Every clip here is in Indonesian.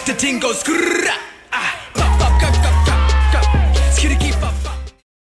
The ting goes skrrrra. Pop pop cup cup cup cup. Skitty pop pop.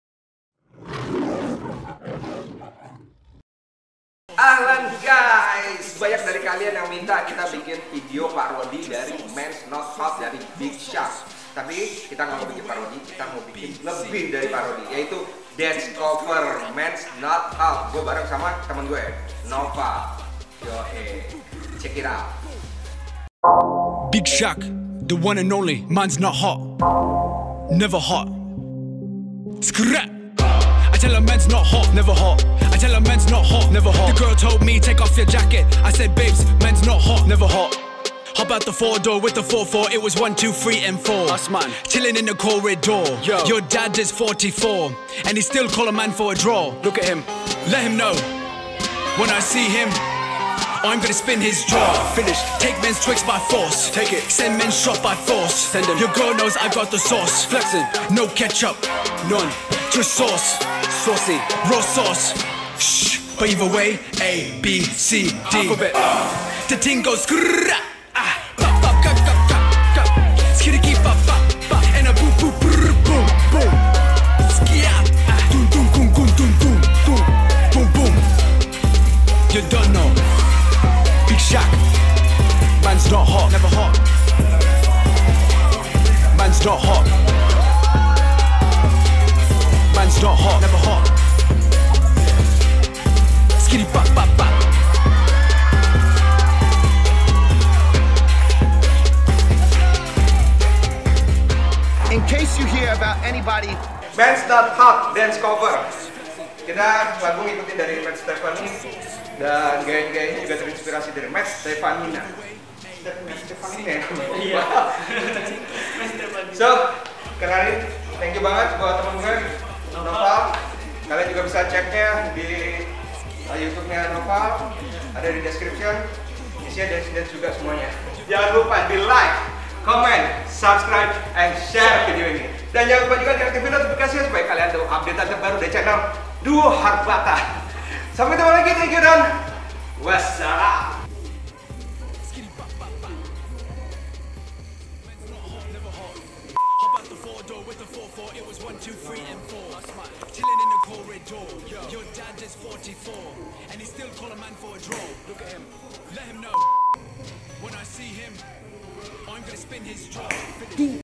Ahlan guys, banyak dari kalian yang minta kita bikin video parodi dari Men's Not Hot dari Big Shaq. Tapi kita nggak mau bikin parodi, kita mau bikin lebih dari parodi, yaitu dance cover Men's Not Hot. Gue bareng sama temen gue, Nova. Yo, check it out. Big Shaq, the one and only. Man's not hot, never hot. Scrap. I tell a man's not hot, never hot. I tell a man's not hot, never hot. The girl told me take off your jacket. I said, babes, man's not hot, never hot. Hop out the 4-door with the 4-4. It was 1, 2, 3, and 4. Us man, chilling in the corridor. Yo. Your dad is 44, and he still call a man for a draw. Look at him, let him know when I see him. I'm gonna spin his jaw. Finish. Take men's tricks by force. Take it. Send men's shot by force. Send him. Your girl knows I got the sauce. Flexing. No ketchup. None. Just sauce. Saucy. Raw sauce. Shh. But either way, A, B, C, D. Alphabet. The ting goes skrrrra. Pop pop cup cup cup cup. Skitty pop pop pop. And a boom boom boom boom boom. Skia. Doom doom boom boom doom doom boom boom boom. You don't know. Big Shaq, man's not hot, never hot. Man's not hot. Man's not hot, never hot. Skitty pop pop pop. In case you hear about anybody, Men's Not Hot dance cover. Kita lagu ngikutin dari Matt Stefani dan gaya-gayanya juga terinspirasi dari Matt Stefanina. Iya. So, kenalin, thank you banget buat temen gue, Nova. Kalian juga bisa ceknya di YouTube-nya Nova, ada di description. Isinya dance-dance juga semuanya. Jangan lupa di like, comment, subscribe, and share video ini. Dan jangan lupa juga diaktifin notifikasinya supaya kalian tahu update terbaru dari channel Duo Harbata. Sampai ketemu lagi, thank you dan wassalam. It was 1, 2, 3, and 4. Chilling in the corridor. Your dad is 44, and he still call a man for a draw. Look at him, let him know when I see him. I'm gonna spin his jaw.